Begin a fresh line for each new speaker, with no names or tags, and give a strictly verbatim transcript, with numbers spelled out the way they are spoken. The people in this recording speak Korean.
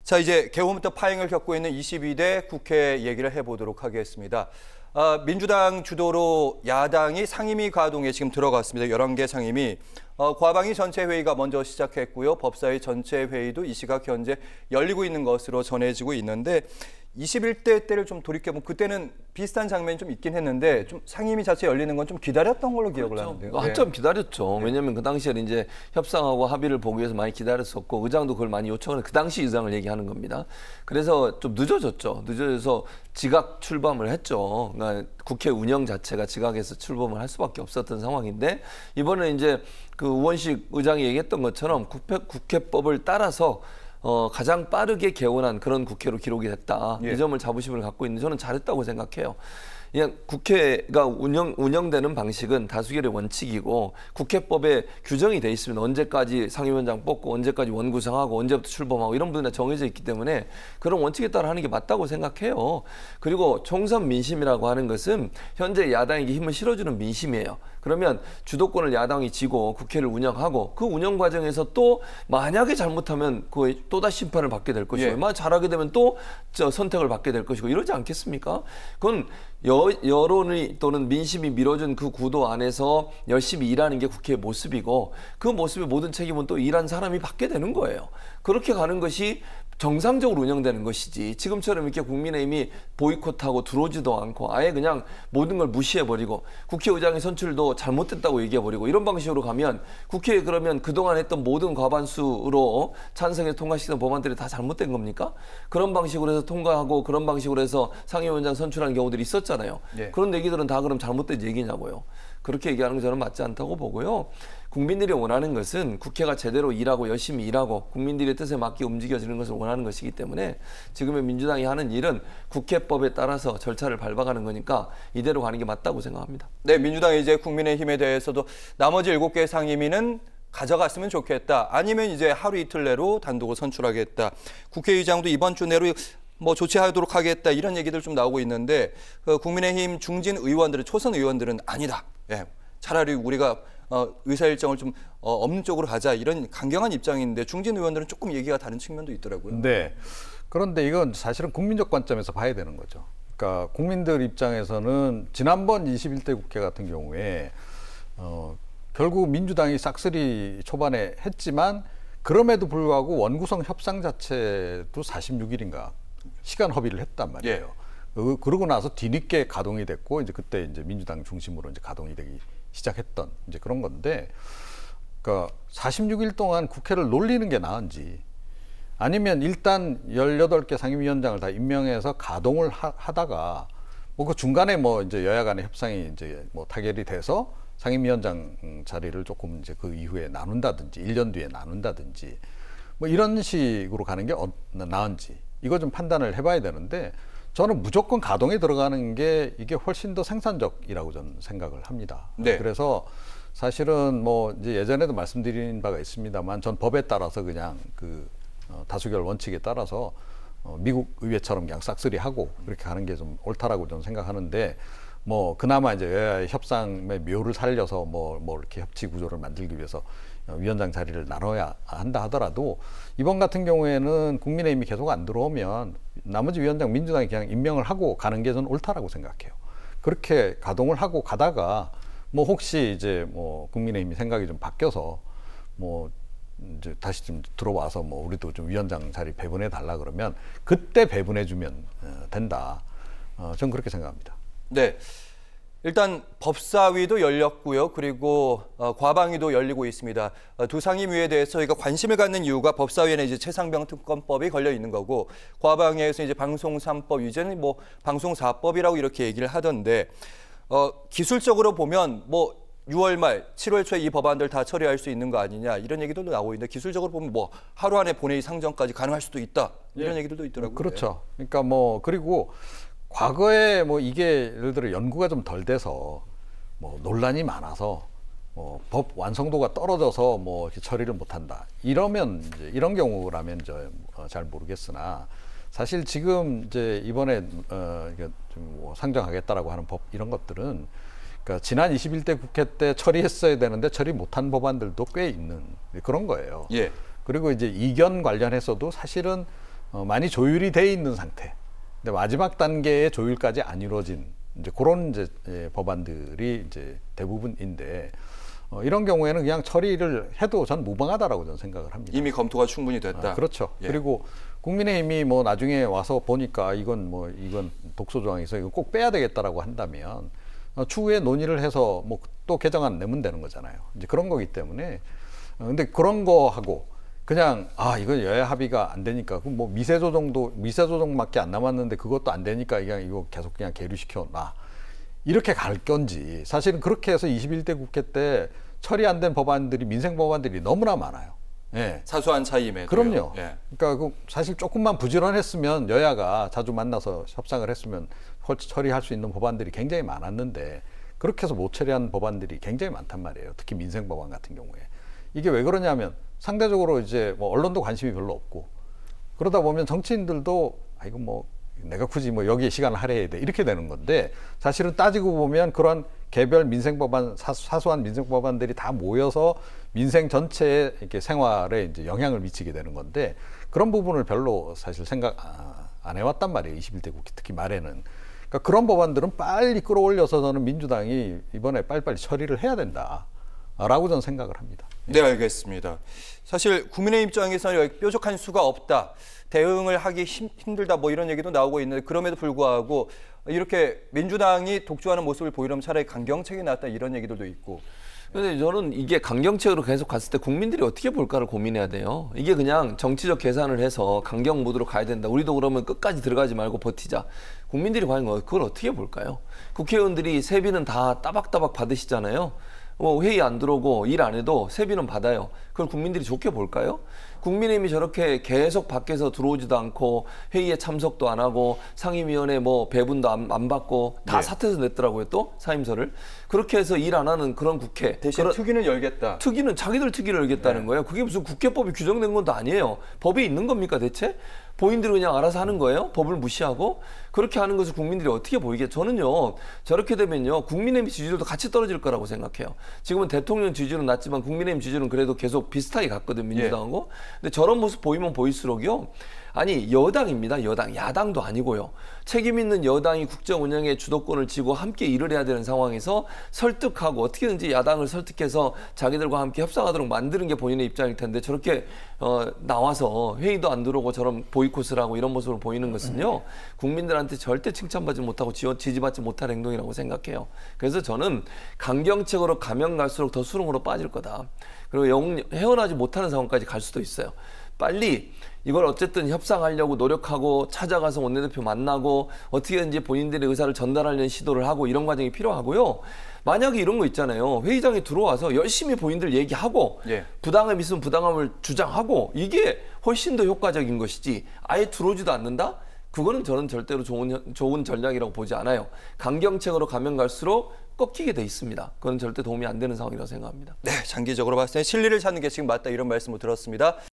자, 이제 개원부터 파행을 겪고 있는 이십이 대 국회 얘기를 해보도록 하겠습니다. 아, 민주당 주도로 야당이 상임위 가동에 지금 들어갔습니다. 열한 개 상임위. 어, 과방위 전체 회의가 먼저 시작했고요. 법사위 전체 회의도 이 시각 현재 열리고 있는 것으로 전해지고 있는데 이십일 대 때를 좀 돌이켜보면 그때는 비슷한 장면이 좀 있긴 했는데 좀 상임위 자체 열리는 건 좀 기다렸던 걸로 기억을
그렇죠.
하는데요.
한참
네.
기다렸죠. 왜냐하면 그 당시에 이제 협상하고 합의를 보기 위해서 많이 기다렸었고 의장도 그걸 많이 요청을 그 당시 의장을 얘기하는 겁니다. 그래서 좀 늦어졌죠. 늦어져서 지각 출범을 했죠. 그러니까 국회 운영 자체가 지각해서 출범을 할 수밖에 없었던 상황인데 이번에 이제 그 우원식 의장이 얘기했던 것처럼 국회, 국회법을 따라서 어, 가장 빠르게 개원한 그런 국회로 기록이 됐다.
예.
이 점을 자부심을 갖고 있는데 저는 잘했다고 생각해요. 그냥 국회가 운영, 운영되는 방식은 다수결의 원칙이고 국회법에 규정이 돼 있으면 언제까지 상임위원장 뽑고 언제까지 원구성하고 언제부터 출범하고 이런 부분이 정해져 있기 때문에 그런 원칙에 따라 하는 게 맞다고 생각해요. 그리고 총선 민심이라고 하는 것은 현재 야당에게 힘을 실어주는 민심이에요. 그러면 주도권을 야당이 쥐고 국회를 운영하고 그 운영 과정에서 또 만약에 잘못하면 그 또다시 심판을 받게 될 것이고
예.
만약 잘하게 되면 또 저 선택을 받게 될 것이고 이러지 않겠습니까? 그건 여, 여론이 또는 민심이 밀어준 그 구도 안에서 열심히 일하는 게 국회의 모습이고 그 모습의 모든 책임은 또 일한 사람이 받게 되는 거예요. 그렇게 가는 것이 정상적으로 운영되는 것이지 지금처럼 이렇게 국민의힘이 보이콧하고 들어오지도 않고 아예 그냥 모든 걸 무시해버리고 국회의장의 선출도 잘못됐다고 얘기해버리고 이런 방식으로 가면 국회에 그러면 그동안 했던 모든 과반수로 찬성해서 통과시키는 법안들이 다 잘못된 겁니까? 그런 방식으로 해서 통과하고 그런 방식으로 해서 상임위원장 선출하는 경우들이 있었잖아요.
예.
그런 얘기들은 다 그럼 잘못된 얘기냐고요. 그렇게 얘기하는 거 저는 맞지 않다고 보고요. 국민들이 원하는 것은 국회가 제대로 일하고 열심히 일하고 국민들의 뜻에 맞게 움직여지는 것을 원하는 것이기 때문에 지금의 민주당이 하는 일은 국회법에 따라서 절차를 밟아가는 거니까 이대로 가는 게 맞다고 생각합니다.
네, 민주당이 이제 국민의힘에 대해서도 나머지 일곱 개 상임위는 가져갔으면 좋겠다. 아니면 이제 하루 이틀 내로 단독을 선출하겠다. 국회의장도 이번 주 내로 뭐 조치하도록 하겠다. 이런 얘기들 좀 나오고 있는데 그 국민의힘 중진 의원들은 초선 의원들은 아니다. 예, 차라리 우리가 어, 의사 일정을 좀 어, 없는 쪽으로 가자 이런 강경한 입장인데 중진 의원들은 조금 얘기가 다른 측면도 있더라고요.
네. 그런데 이건 사실은 국민적 관점에서 봐야 되는 거죠. 그러니까 국민들 입장에서는 지난번 이십일 대 국회 같은 경우에 어, 결국 민주당이 싹쓸이 초반에 했지만 그럼에도 불구하고 원구성 협상 자체도 사십육 일인가 시간 허비를 했단 말이에요.
예.
그, 그러고 나서 뒤늦게 가동이 됐고 이제 그때 이제 민주당 중심으로 이제 가동이 되기 시작했던 이제 그런 건데, 그러니까 사십육 일 동안 국회를 놀리는 게 나은지 아니면 일단 열여덟 개 상임위원장을 다 임명해서 가동을 하, 하다가 뭐 그 중간에 뭐 이제 여야 간의 협상이 이제 뭐 타결이 돼서 상임위원장 자리를 조금 이제 그 이후에 나눈다든지 일 년 뒤에 나눈다든지 뭐 이런 식으로 가는 게 어, 나은지 이거 좀 판단을 해봐야 되는데 저는 무조건 가동에 들어가는 게 이게 훨씬 더 생산적이라고 저는 생각을 합니다.
네.
그래서 사실은 뭐 이제 예전에도 말씀드린 바가 있습니다만 전 법에 따라서 그냥 그 어, 다수결 원칙에 따라서 어, 미국 의회처럼 그냥 싹쓸이 하고 그렇게 가는 게 좀 옳다라고 저는 생각하는데 뭐 그나마 이제 여야의 협상의 묘를 살려서 뭐, 뭐 이렇게 협치 구조를 만들기 위해서 위원장 자리를 나눠야 한다 하더라도 이번 같은 경우에는 국민의힘이 계속 안 들어오면 나머지 위원장 민주당이 그냥 임명을 하고 가는 게 저는 옳다라고 생각해요. 그렇게 가동을 하고 가다가 뭐 혹시 이제 뭐 국민의힘이 생각이 좀 바뀌어서 뭐 이제 다시 좀 들어와서 뭐 우리도 좀 위원장 자리 배분해 달라 그러면 그때 배분해 주면 된다. 어, 전 그렇게 생각합니다.
네. 일단 법사위도 열렸고요. 그리고 어, 과방위도 열리고 있습니다. 어, 두 상임위에 대해서 저희가 관심을 갖는 이유가 법사위에는 이제 최상병 특검법이 걸려 있는 거고 과방위에서 이제 방송 삼 법 이제는 뭐 방송 사 법이라고 이렇게 얘기를 하던데 어, 기술적으로 보면 뭐 유월 말, 칠월 초에 이 법안들 다 처리할 수 있는 거 아니냐 이런 얘기들도 나오고 있는데 기술적으로 보면 뭐 하루 안에 본회의 상정까지 가능할 수도 있다 이런 예. 얘기들도 있더라고요.
그렇죠. 그러니까 뭐 그리고 과거에 뭐 이게 예를 들어 연구가 좀 덜 돼서 뭐 논란이 많아서 뭐 법 완성도가 떨어져서 뭐 이렇게 처리를 못한다 이러면 이제 이런 경우라면 저 잘 모르겠으나 사실 지금 이제 이번에 어 이게 좀 뭐 상정하겠다라고 하는 법 이런 것들은 그러니까 지난 이십일 대 국회 때 처리했어야 되는데 처리 못한 법안들도 꽤 있는 그런 거예요.
예.
그리고 이제 이견 관련해서도 사실은 어, 많이 조율이 돼 있는 상태. 근데 마지막 단계의 조율까지 안 이루어진 이제 그런 이제 예, 법안들이 이제 대부분인데 어, 이런 경우에는 그냥 처리를 해도 전 무방하다라고 저는 생각을 합니다.
이미 검토가 충분히 됐다.
아, 그렇죠.
예.
그리고 국민의힘이 뭐 나중에 와서 보니까 이건 뭐 이건 독소 조항에서 이거 꼭 빼야 되겠다라고 한다면 어, 추후에 논의를 해서 뭐 또 개정안 내면 되는 거잖아요. 이제 그런 거기 때문에 어, 근데 그런 거 하고 그냥 아 이거 여야 합의가 안 되니까 그럼 뭐 미세 조정도 미세 조정밖에 안 남았는데 그것도 안 되니까 그냥 이거 계속 그냥 계류시켜 놔 이렇게 갈 건지 사실은 그렇게 해서 이십일 대 국회 때 처리 안 된 법안들이 민생 법안들이 너무나 많아요. 예.
사소한 차이임에도.
그럼요.
예.
그러니까 그 사실 조금만 부지런했으면 여야가 자주 만나서 협상을 했으면 처리할 수 있는 법안들이 굉장히 많았는데 그렇게 해서 못 처리한 법안들이 굉장히 많단 말이에요. 특히 민생 법안 같은 경우에. 이게 왜 그러냐면 상대적으로 이제 뭐 언론도 관심이 별로 없고 그러다 보면 정치인들도 아 이거 뭐 내가 굳이 뭐 여기에 시간을 할애해야 돼 이렇게 되는 건데 사실은 따지고 보면 그런 개별 민생 법안 사소한 민생 법안들이 다 모여서 민생 전체의 이렇게 생활에 이제 영향을 미치게 되는 건데 그런 부분을 별로 사실 생각 안 해왔단 말이에요. 이십일 대 국회 특히 말에는. 그러니까 그런 법안들은 빨리 끌어올려서 저는 민주당이 이번에 빨리빨리 처리를 해야 된다라고 저는 생각을 합니다.
네, 알겠습니다. 사실 국민의 입장에서는 여기 뾰족한 수가 없다. 대응을 하기 힘, 힘들다 뭐 이런 얘기도 나오고 있는데 그럼에도 불구하고 이렇게 민주당이 독주하는 모습을 보이려면 차라리 강경책이 낫다 이런 얘기들도 있고.
근데 저는 이게 강경책으로 계속 갔을 때 국민들이 어떻게 볼까를 고민해야 돼요. 이게 그냥 정치적 계산을 해서 강경 모드로 가야 된다. 우리도 그러면 끝까지 들어가지 말고 버티자. 국민들이 과연 그걸 어떻게 볼까요? 국회의원들이 세비는 다 따박따박 받으시잖아요. 뭐 회의 안 들어오고 일 안 해도 세비는 받아요. 그걸 국민들이 좋게 볼까요? 국민의힘이 저렇게 계속 밖에서 들어오지도 않고 회의에 참석도 안 하고 상임위원회 뭐 배분도 안, 안 받고 다
네.
사퇴해서 냈더라고요. 또 사임서를. 그렇게 해서 일 안 하는 그런 국회.
대신
그런,
특위는 열겠다.
특위는 자기들 특위를 열겠다는
네.
거예요. 그게 무슨 국회법이 규정된 것도 아니에요. 법에 있는 겁니까 대체? 본인들이 그냥 알아서 하는 거예요? 법을 무시하고? 그렇게 하는 것을 국민들이 어떻게 보이게? 저는요. 저렇게 되면요. 국민의힘 지지율도 같이 떨어질 거라고 생각해요. 지금은 대통령 지지율은 낮지만 국민의힘 지지율은 그래도 계속 비슷하게 갔거든 민주당하고. 근데 저런 모습 보이면 보일수록요. 아니 여당입니다. 여당. 야당도 아니고요. 책임 있는 여당이 국정 운영의 주도권을 쥐고 함께 일을 해야 되는 상황에서 설득하고 어떻게든지 야당을 설득해서 자기들과 함께 협상하도록 만드는 게 본인의 입장일 텐데 저렇게 어, 나와서 회의도 안 들어오고 저런 보이콧을 하고 이런 모습을 보이는 것은요. 국민들한테 절대 칭찬받지 못하고 지지받지 못할 행동이라고 생각해요. 그래서 저는 강경책으로 가면 갈수록 더 수렁으로 빠질 거다. 그리고 영, 헤어나지 못하는 상황까지 갈 수도 있어요. 빨리 이걸 어쨌든 협상하려고 노력하고 찾아가서 원내대표 만나고 어떻게든지 본인들의 의사를 전달하려는 시도를 하고 이런 과정이 필요하고요. 만약에 이런 거 있잖아요. 회의장에 들어와서 열심히 본인들 얘기하고
예.
부당함이 있으면 부당함을 주장하고 이게 훨씬 더 효과적인 것이지 아예 들어오지도 않는다? 그거는 저는 절대로 좋은, 좋은 전략이라고 보지 않아요. 강경책으로 가면 갈수록 꺾이게 돼 있습니다. 그건 절대 도움이 안 되는 상황이라고 생각합니다.
네, 장기적으로 봤을 때 실리를 찾는 게 지금 맞다 이런 말씀을 들었습니다.